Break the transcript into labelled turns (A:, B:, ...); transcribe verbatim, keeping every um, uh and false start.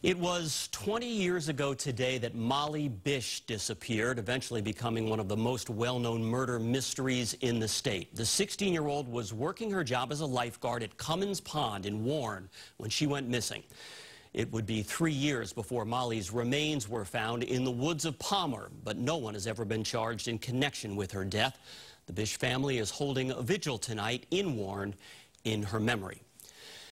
A: It was twenty years ago today that Molly Bish disappeared, eventually becoming one of the most well-known murder mysteries in the state. The sixteen-year-old was working her job as a lifeguard at Cummins Pond in Warren when she went missing. It would be three years before Molly's remains were found in the woods of Palmer, but no one has ever been charged in connection with her death. The Bish family is holding a vigil tonight in Warren in her memory.